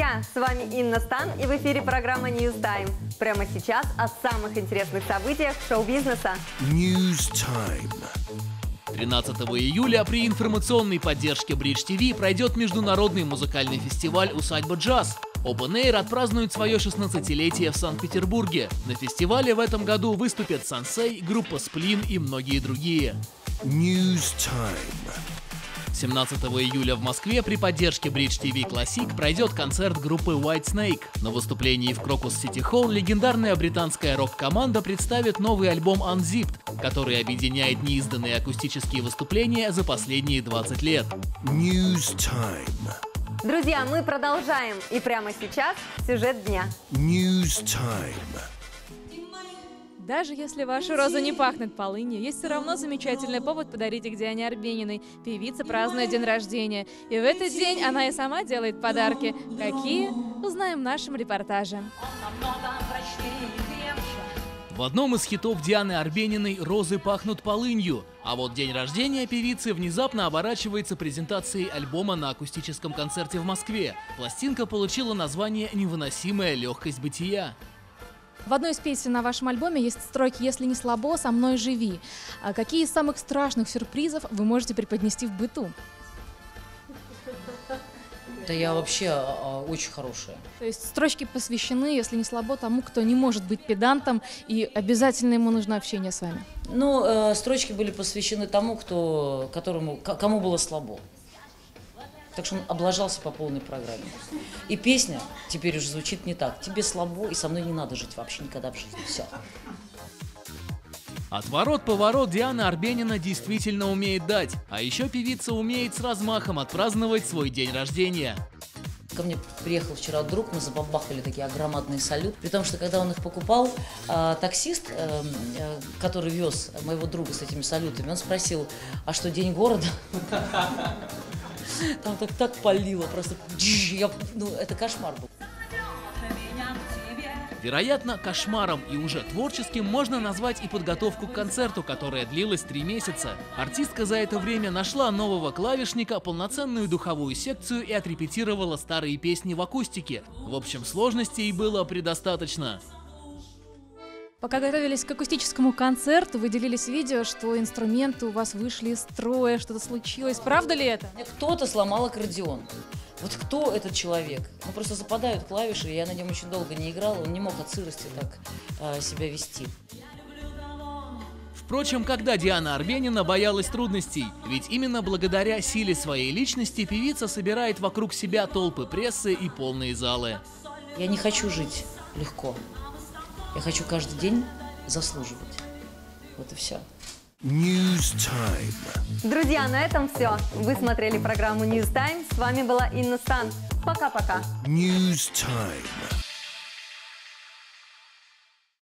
друзья! С вами Инна Стан и в эфире программа News Time. Прямо сейчас о самых интересных событиях шоу-бизнеса. News Time. 13 июля при информационной поддержке Бридж ТВ пройдет международный музыкальный фестиваль «Усадьба Джаз». Open Air отпразднует свое 16-летие в Санкт-Петербурге. На фестивале в этом году выступят Сансей, группа Сплин и многие другие. News Time. 17 июля в Москве при поддержке Бридж ТВ Classic пройдет концерт группы White Snake. На выступлении в Крокус Сити Холл легендарная британская рок-команда представит новый альбом Unzipped, который объединяет неизданные акустические выступления за последние 20 лет. News Time. Друзья, мы продолжаем. И прямо сейчас сюжет дня. News Time. Даже если ваша роза не пахнет полынью, есть все равно замечательный повод подарить их Диане Арбениной. Певица празднует день рождения. И в этот день она и сама делает подарки. Какие? Узнаем в нашем репортаже. В одном из хитов Дианы Арбениной «Розы пахнут полынью». А вот день рождения певицы внезапно оборачивается презентацией альбома на акустическом концерте в Москве. Пластинка получила название «Невыносимая легкость бытия». В одной из песен на вашем альбоме есть строки «Если не слабо, со мной живи». А какие из самых страшных сюрпризов вы можете преподнести в быту? Да я вообще очень хорошая. То есть строчки посвящены, если не слабо, тому, кто не может быть педантом, и обязательно ему нужно общение с вами. Ну, строчки были посвящены тому, кому было слабо. Так что он облажался по полной программе. И песня теперь уже звучит не так. Тебе слабо, и со мной не надо жить вообще никогда в жизни. Все. Отворот-поворот Диана Арбенина действительно умеет дать. А еще певица умеет с размахом отпраздновать свой день рождения. Ко мне приехал вчера друг, мы забабахали такие громадные салют. При том, что когда он их покупал, таксист, который вез моего друга с этими салютами, он спросил, а что, день города? Там так палило, просто это кошмар был. Вероятно, кошмаром и уже творческим можно назвать и подготовку к концерту, которая длилась 3 месяца. Артистка за это время нашла нового клавишника, полноценную духовую секцию и отрепетировала старые песни в акустике. В общем, сложностей было предостаточно. Пока готовились к акустическому концерту, вы делились видео, что инструменты у вас вышли из строя, что-то случилось. Правда ли это? Кто-то сломал аккордеон. Вот кто этот человек? Ну, просто западают клавиши, я на нем очень долго не играла, он не мог от сырости так себя вести. Впрочем, когда Диана Арбенина боялась трудностей, ведь именно благодаря силе своей личности певица собирает вокруг себя толпы прессы и полные залы. Я не хочу жить легко. Я хочу каждый день заслуживать. Вот и все. News Time. Друзья, на этом все. Вы смотрели программу News Time. С вами была Инна Стан. Пока-пока. News Time.